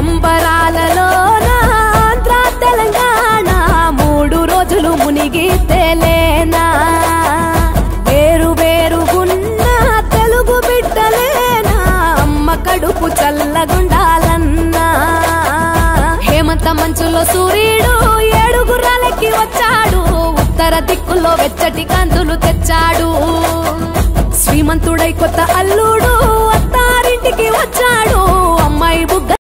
సంబరాలలోన ఆంధ్ర తెలంగాణ 3 రోజులు మునిగి తేలేనా వేరు వేరుగున్న తెలుగు బిడ్డలేనా అమ్మ కడుపు చల్లగుండాలన్నా హేమంత మంచులో సూర్యుడు 7 గుర్రాలకి వచ్చాడు ఉత్తర దిక్కులో వెచ్చటి కాంతులు తెచ్చాడు శ్రీమంతుడై కొత్త అల్లుడు అత్తారింటికి వచ్చాడు అమ్మాయి బుగ్గ